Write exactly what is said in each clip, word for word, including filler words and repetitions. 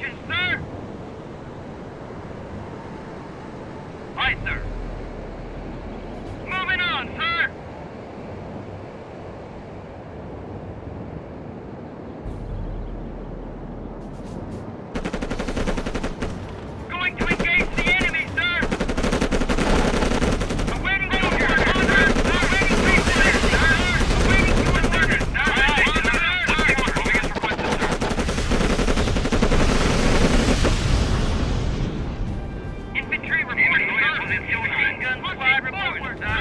position, sir! Aye, sir. Moving on, sir! Going to engage the enemy, sir! Awaiting orders, sir! Awaiting orders, sir! Awaiting orders, sir! Aye, sir! Moving as requested, sir. Infantry reporting, sir! Machine gun squad reporting, sir!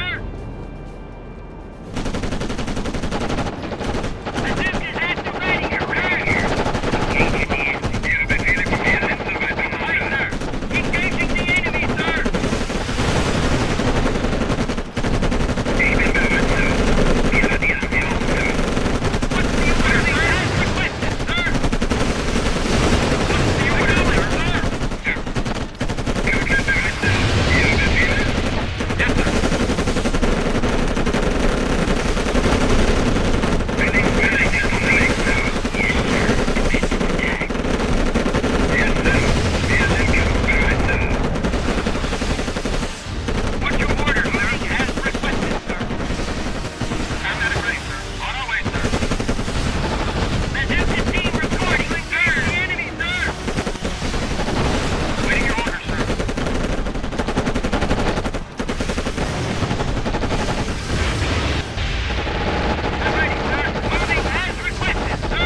The Duke is at the ready, sir! Aye, sir! Engaging the enemy, sir! What's the order, sir? As requested, sir! What's the order, sir? Yes, sir. What's your order, sir? As requested, sir. Paramedic ready, sir. On our way, sir. The Duke's team reporting, sir! The enemy, sir! Waiting your order, sir. I'm ready, sir. Moving as requested, sir.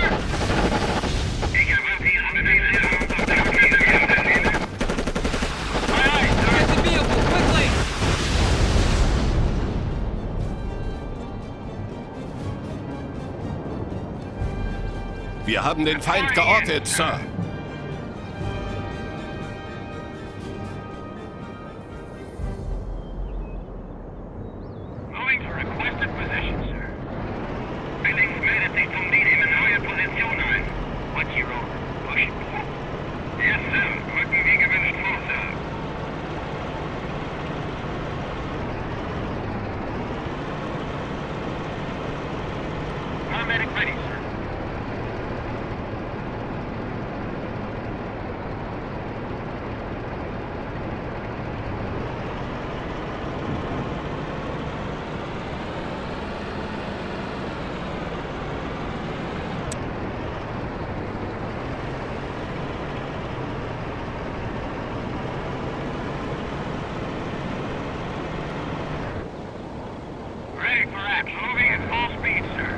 Aye, aye, sir. Get the vehicle, quickly! Wir haben den Feind geortet, Sir. Moving to requested position, sir. What's your order? Push it forward. Yes, sir. Rücken wie gewünscht vor, sir. Paramedic ready, sir. Ready for action. Moving at full speed, sir.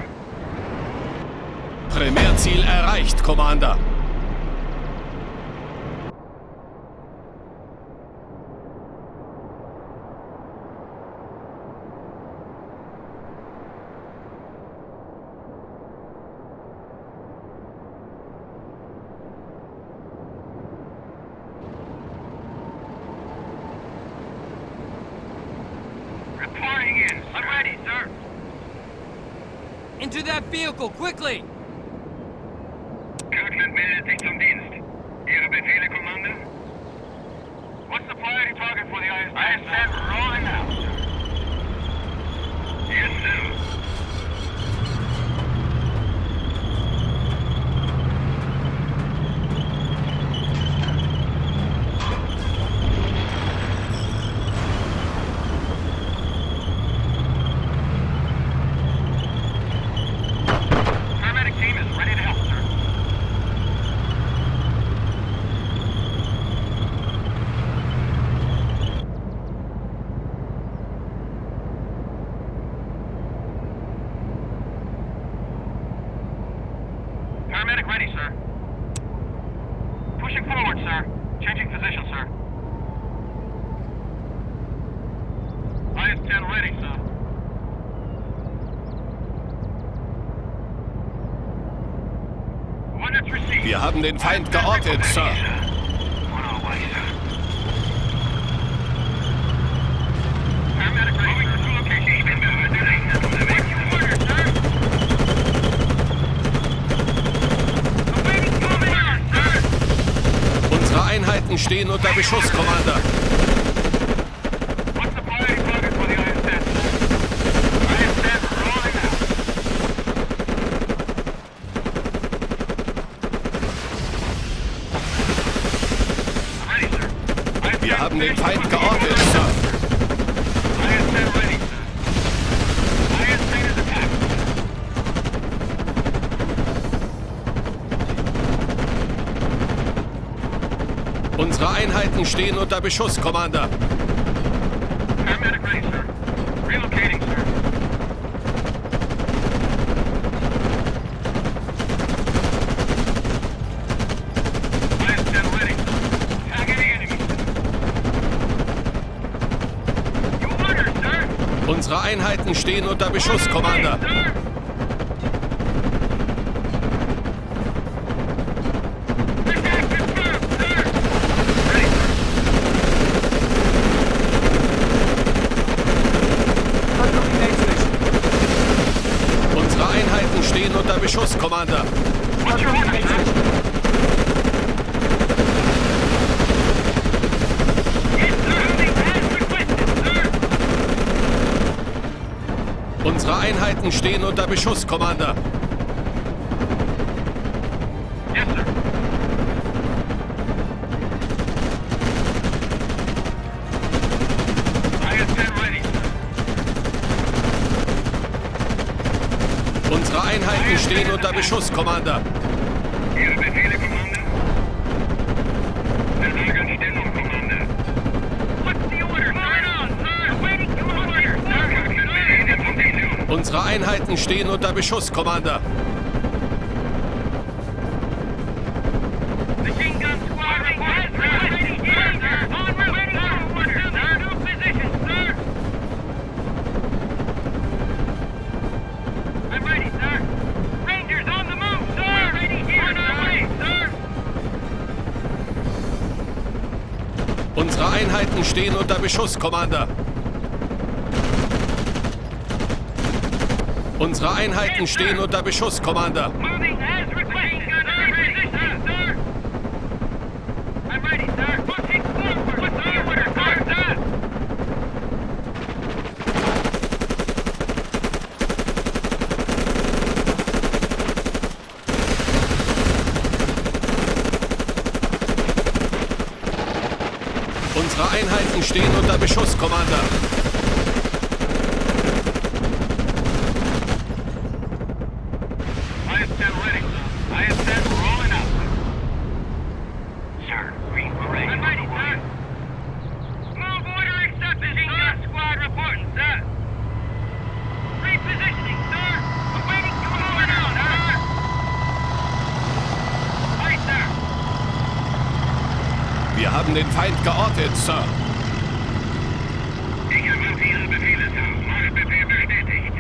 Primärziel erreicht, Commander. Reporting in, sir. I'm ready, sir. Into that vehicle, quickly! Kirkland meldet sich zum Dienst. Ihre Befehle, Commander? What's the priority target for the I S ten? I S ten rolling out, sir. Yes, sir. Paramedic team is ready to help, sir. Paramedic ready, sir. Pushing forward, sir. Changing position, sir. I S ten ready, sir. Ordnance received. Wir haben den Feind geortet, Sir. On our way, sir. Paramedic ready, sir. To location. What's your order, sir? Awaiting moving on, sir. Unsere Einheiten stehen unter Beschuss, Commander. What's the priority target for the I S ten? I S ten rolling out. haben den Feind geortet, Sir. I S ten ready, sir. I S ten is attacked. Unsere Einheiten stehen unter Beschuss, Commander. Paramedic ready, sir. Relocating, sir. I S ten ready, sir. Tagging the enemy, sir. You order, sir. Unsere Einheiten stehen unter Beschuss, Commander. Sir. Attack confirmed, sir. Ready, sir. Unsere Einheiten stehen unter Beschuss, Commander. What's your order, sir? Yes, sir. Moving as requested, sir. Unsere Einheiten stehen unter Beschuss, Commander. Yes, sir. I S ten ready, sir. Unsere Einheiten stehen unter Beschuss, Commander. Ihre Befehle, Commander? Versagenstellung, Commander. What's the order, sir? Sir, waiting to order, sir. Unsere Einheiten stehen unter Beschuss, Commander. Machine gun squad has ready, sir. En route, sir. Order, sir. New position, sir. I'm ready, sir. Rangers on the move, sir. We're ready here, on our way, sir. Unsere Einheiten stehen unter Beschuss, Commander. Unsere Einheiten stehen unter Beschuss, Commander. Moving as requested, sir. Position, sir. I'm ready, sir. Pushing forward. What's the order, sir? Sir. Unsere Einheiten stehen unter Beschuss, Commander. I S ten ready, sir. I S ten rolling out. Sir, green parade. I'm ready, sir. Move order accepted, sir. Squad reporting, sir. Repositioning, sir. Awaiting to move out, sir. Aye, sir. Wir haben den Feind geortet, Sir. Ich erwarte Ihre Befehle, Sir. Marschbefehl bestätigt.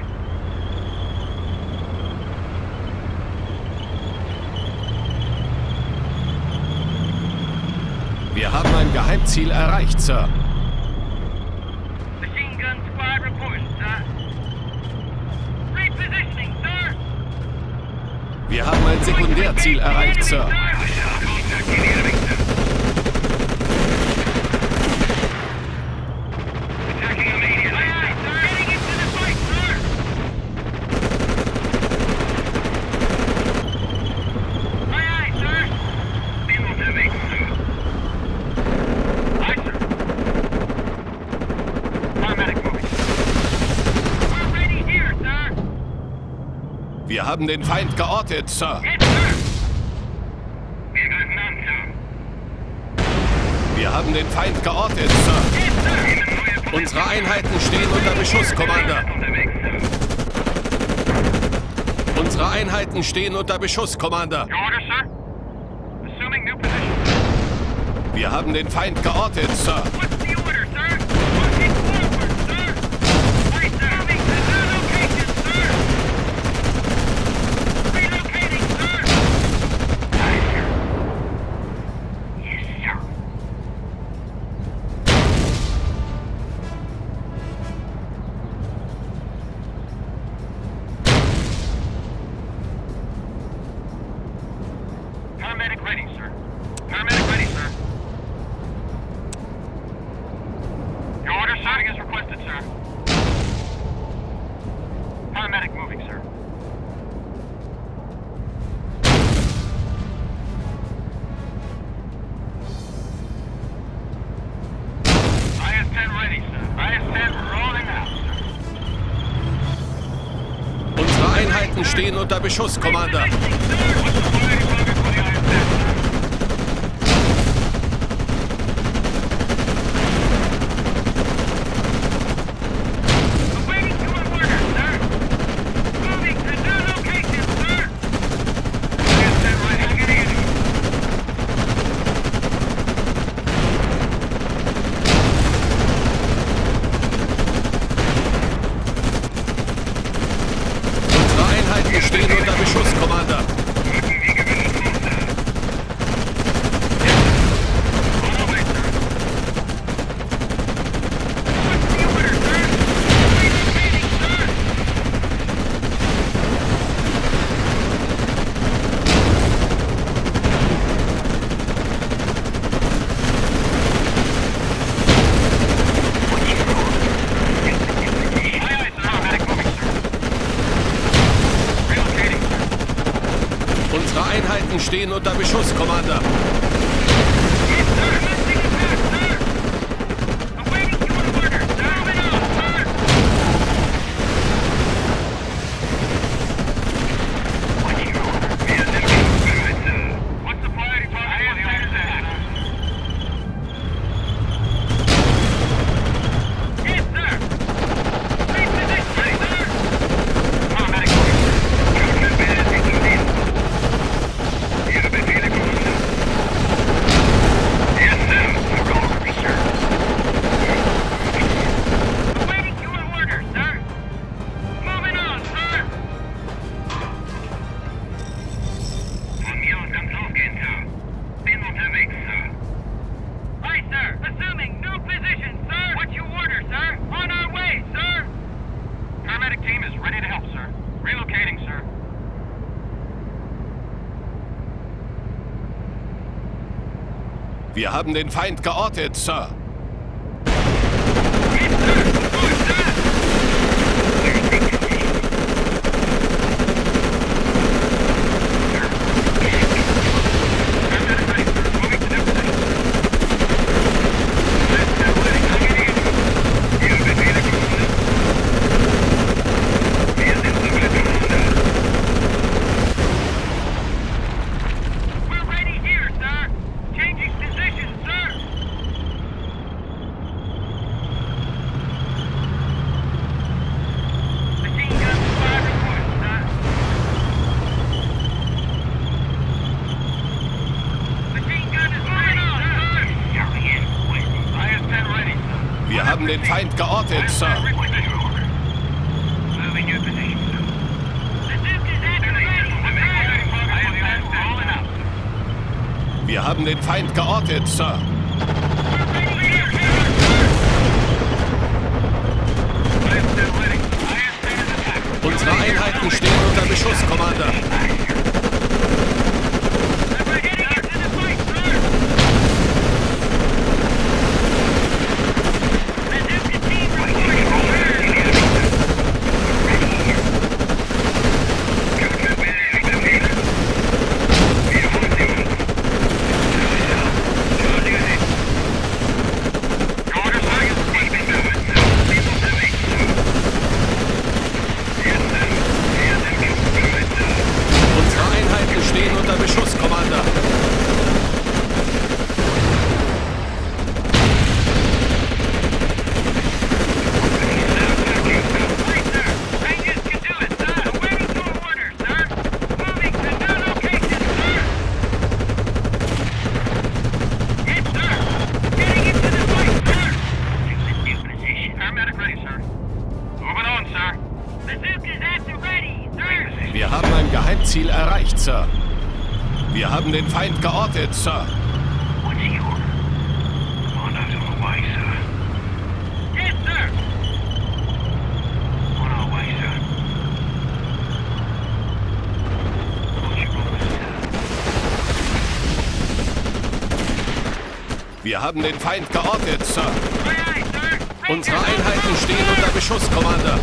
Wir haben ein Geheimziel erreicht, Sir. Machine gun squad reporting, sir. Repositioning, sir. Wir haben ein Sekundärziel erreicht, Sir. Contact the enemy, sir. Attacking immediately. Aye, aye, sir. Getting into the fight, sir. Aye, aye, sir. Simultaneous, sir. Aye, sir. Paramedic moving. We're ready here, sir. Wir haben den Feind geortet, Sir. Yes, sir. Wir greifen an, Sir. Wir haben den Feind geortet, Sir. Yes, sir. Unsere Einheiten stehen unter Beschuss, Commander. Unterwegs, sir. Unsere Einheiten stehen unter Beschuss, Commander. Your order, sir? Assuming new position. Wir haben den Feind geortet, Sir. What's the order, sir? Pushing forward, sir. Aye, sir. Moving to new location, sir. Relocating, sir. Aye, sir. Yes, sir. Paramedic ready, sir. Paramedic ready, sir. stehen unter Beschuss, Commander. Wir stehen unter Beschuss, Commander. Unsere Einheiten stehen unter Beschuss, Commander. Wir haben den Feind geortet, Sir. Wir haben den Feind geortet, Sir. Wir haben den Feind geortet, Sir. Unsere Einheiten stehen unter Beschuss, Commander. Wir haben ein Geheimziel erreicht, Sir. Wir haben den Feind geortet, Sir. Wir haben den Feind geortet, Sir. Unsere Einheiten stehen unter Beschuss, Commander.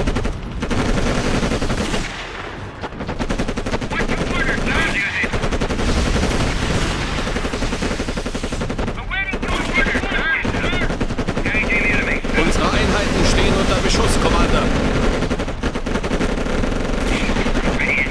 Unsere Einheiten stehen unter Beschuss, Commander.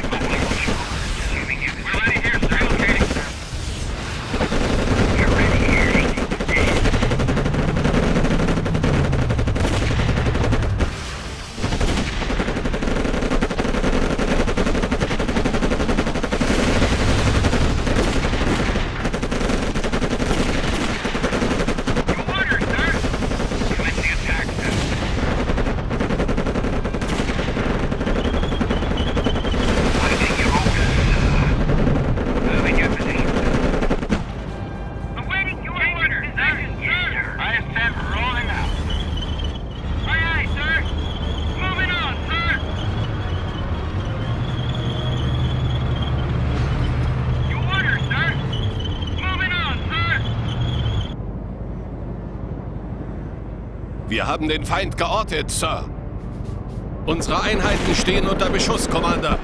Wir haben den Feind geortet, Sir. Unsere Einheiten stehen unter Beschuss, Commander.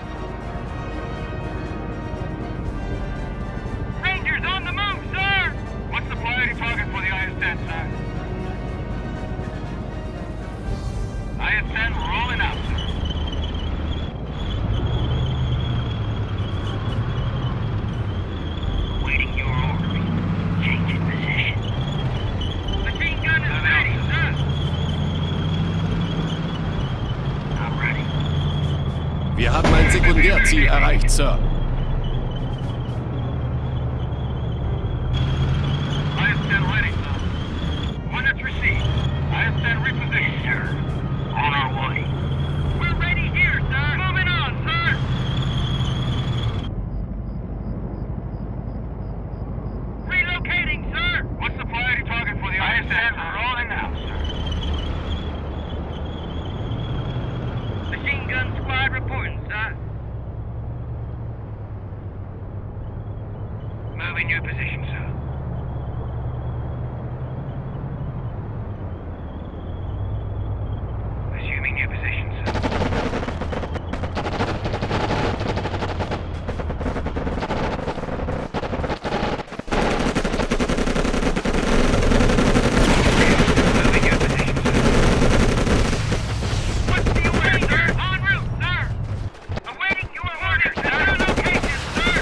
Rangers on the move, sir! What's the priority target for the I S ten, sir? I S ten rolling out, sir. Waiting your orders. Changing position. Machine gun is ready, sir. I'm ready. Wir haben ein Sekundärziel erreicht, Sir. I S ten ready, sir. Ordnance received. I S ten repositioned, sir. On our way. We're ready here, sir. Moving on, sir. Relocating, sir. What's the priority target for the I S ten? Rolling out, sir. Machine gun squad reporting, sir. Moving your position, sir. Assuming your position, sir. Moving your position, sir. What's the order, sir? En route, sir. Awaiting your orders, sir. Location, sir.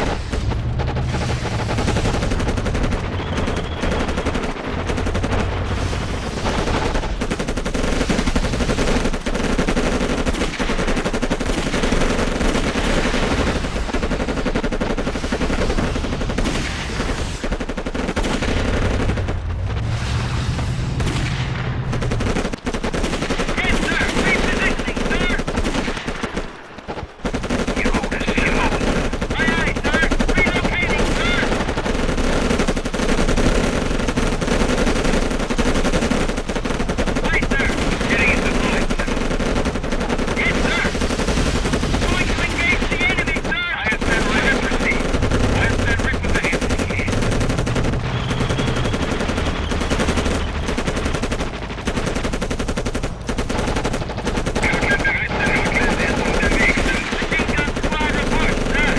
Yes, sir. Repositioning, sir. Your orders, sir. Aye, aye, sir. Relocating, sir. Aye, sir. Getting into line, sir. Yes, sir. Going to engage the enemy, sir. I S ten ready to proceed. I S ten repositioning. Machine gun squad report, sir.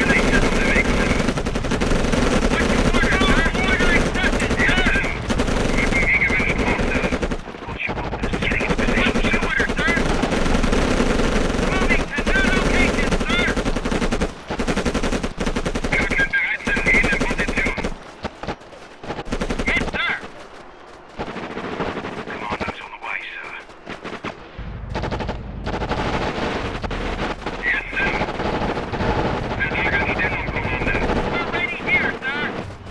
What's your order, sir? Order accepted, sir. What's your order, sir? Moving to new location, sir. Yes, sir. Commando's on the way, sir. Yes, sir. We're ready here, sir.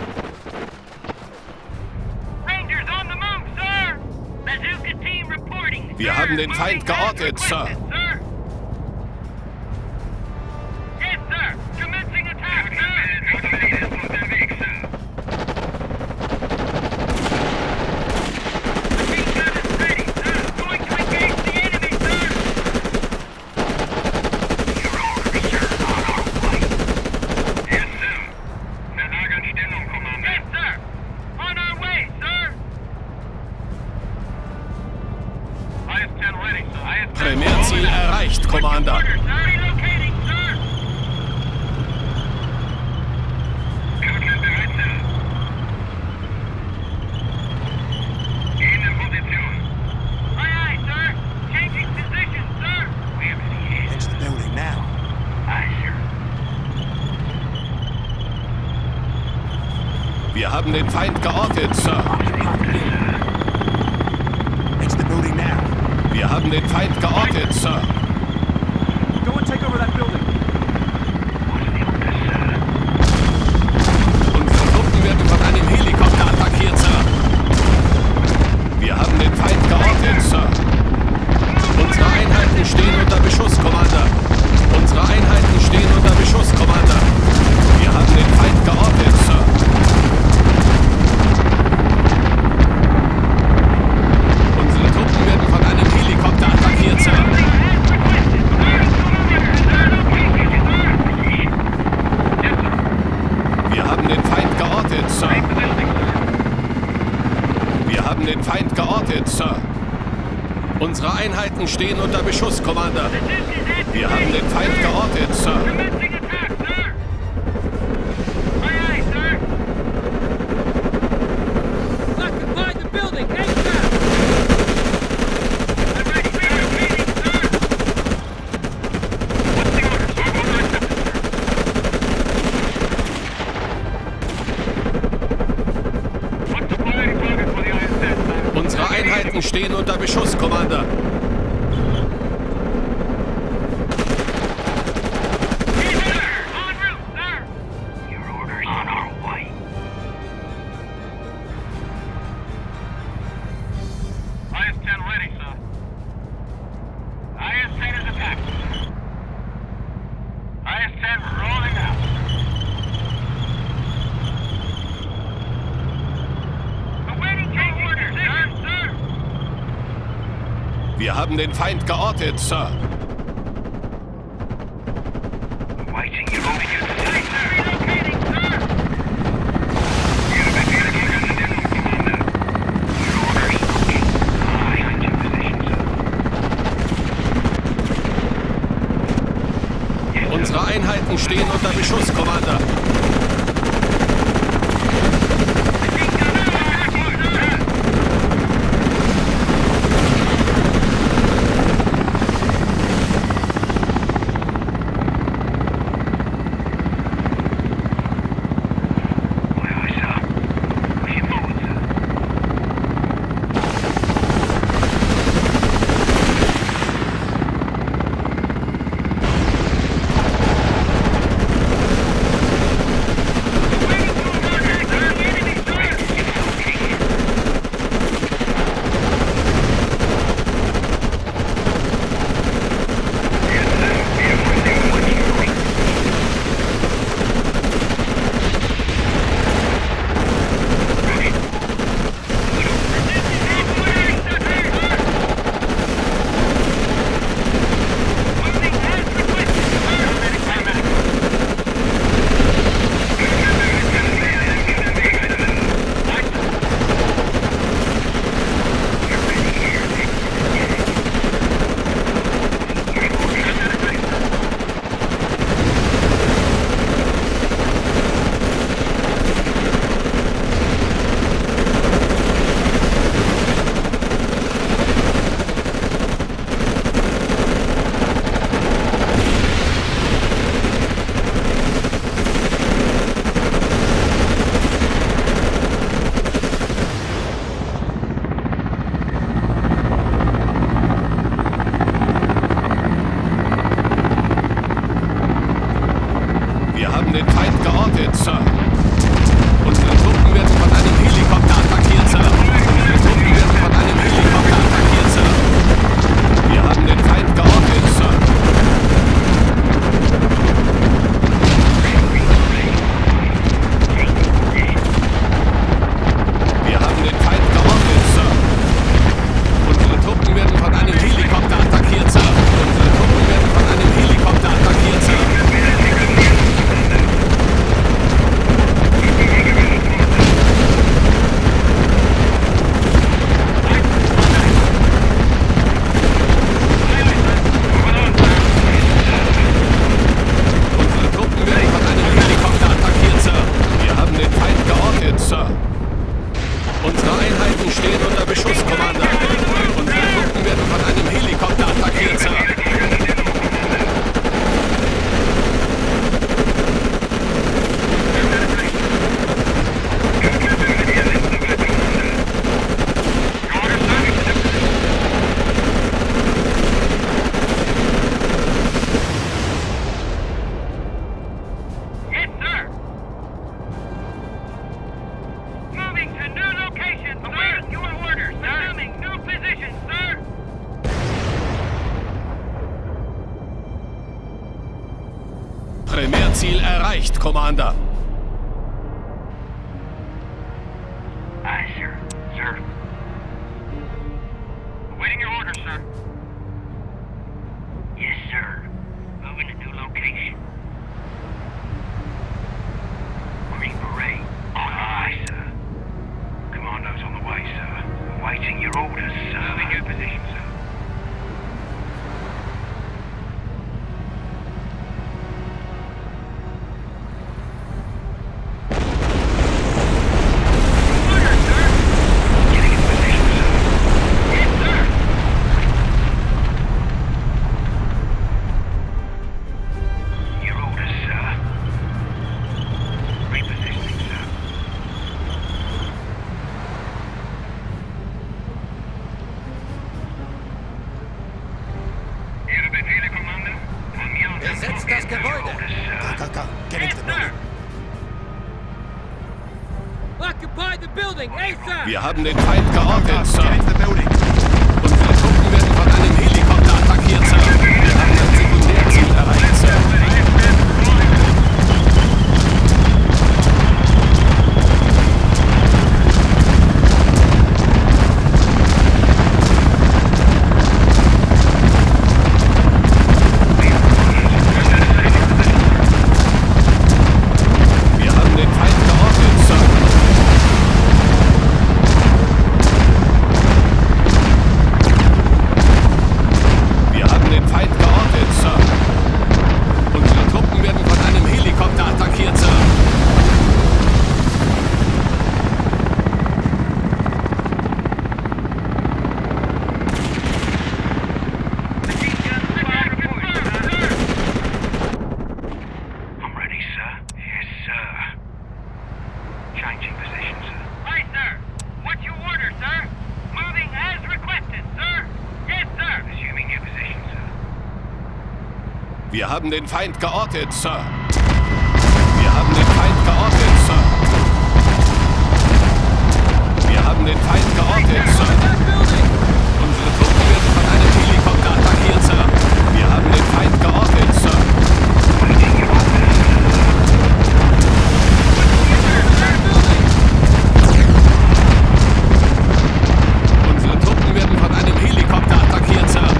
Rangers on the move, sir. Bazooka team reporting. Wir haben den Feind geortet, Sir. Yes, sir. Commencing attack, sir. Machine gun is ready, sir. Going to engage the enemy, sir. Your orders, sir. On our way. Yes, sir. Yes, sir. On our way, sir. I S ten ready, sir. I S ten Primärziel erreicht, Commander. Order, sir. Relocating, sir. Aye, aye, sir. Changing position, sir. We have any hands. It's the building now. Aye, sir. Wir haben den Feind geortet, Sir. It's the building now. Wir haben den Feind geortet, Sir. Go and take over that building. Unsere Truppen werden von einem Helikopter attackiert, Sir. Wir haben den Feind geortet, Sir. Unsere Einheiten stehen unter Beschuss, Commander. Unsere Einheiten stehen unter Beschuss, Commander. Wir haben den Feind geortet, Sir. Unsere Truppen werden von einem Helikopter attackiert, Sir. Has requested. Sir. Einheiten stehen unter Beschuss, Commander. Wir haben den Feind geortet, Sir. Commencing attack, sir! Aye, aye, sir! Occupy the building! ASAP! I'm ready, sir! Repeating, sir! What's the order, sir? Order accepted, sir. What's the priority target for the I S S, sir? Unsere Einheiten stehen unter Beschuss, Commander. Yes, sir! En route, sir! Your orders. On our way. I S ten ready, sir. I S ten is attacked, sir. I S ten rolling out. Awaiting your orders, sir, sir! Wir haben den Feind geortet, Sir. Awaiting your orders, sir. Relocating, sir! You're befehligen Präsidenten, Commander. Your orders. Behind your position, sir. Yes, sir. Unsere Einheiten stehen unter Beschuss, Commander. Wir haben den Feind geortet, Sir. Unsere Truppen werden von einem Helikopter attackiert, Sir. Unsere Truppen werden von einem Helikopter attackiert, Sir. Wir haben den Feind geortet, Sir. Wir haben den Feind geortet, Sir. Unsere Truppen werden von einem Helikopter attackiert, Sir. Unsere Truppen werden von einem Helikopter attackiert, Sir. Unsere Truppen werden von einem Helikopter attackiert, Sir. Wir haben den Feind geortet, Sir. Unsere Einheiten stehen unter Beschuss, Commander. Unsere Truppen werden von einem Helikopter attackiert, Sir. Yes, sir! Moving to new location, sir! Awaiting your orders, sir! Assuming new position, sir! Primärziel erreicht, Commander. Aye, sir. Sir. Awaiting your orders, sir. Yes, sir. Moving to new location. Green Beret. Aye, sir. Commando's on the way, sir. Awaiting your orders, sir. Moving your position, sir. Tucker, get Yes, into the sir. building. Occupy the building, ASAP! Wir haben den Feind geortet, Tucker, Sir. get into the building. Unsere Truppen werden von einem Helikopter attackiert, Sir. Wir haben ein Sekundärziel erreicht, Sir. Wir haben den Feind geortet, Sir. Wir haben den Feind geortet, Sir. Unsere Truppen werden von einem Helikopter attackiert, Sir. Machine gun fire reported, sir. I'm ready, sir. Yes, sir. Changing position, sir. Right, sir. What's your order, sir? Moving as requested, sir. Yes, sir. Resuming your position, sir. Wir haben den Feind geortet, Sir. Wir haben den Feind geortet, Sir. Wir haben den Feind geortet, Sir. That building! Unsere Truppen werden von einem Helikopter attackiert, Sir. Wir haben den Feind geortet, Sir. Unsere Truppen werden von einem Helikopter attackiert, Sir.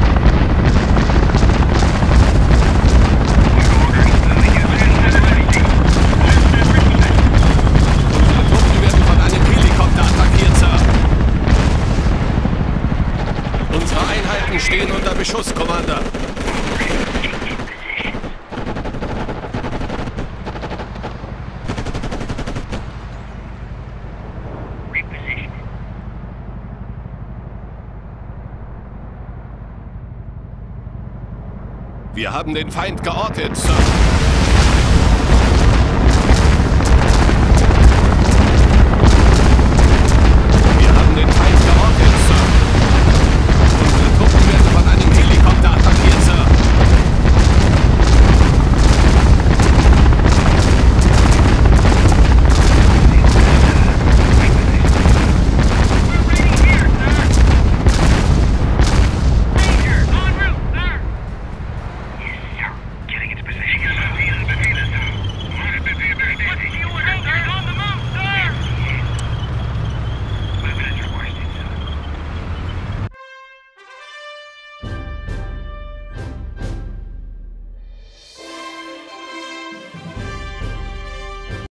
Unsere Truppen werden von einem Helikopter attackiert, Sir. Unsere Einheiten stehen unter Beschuss, Commander. Reposition. Wir haben den Feind geortet, Sir.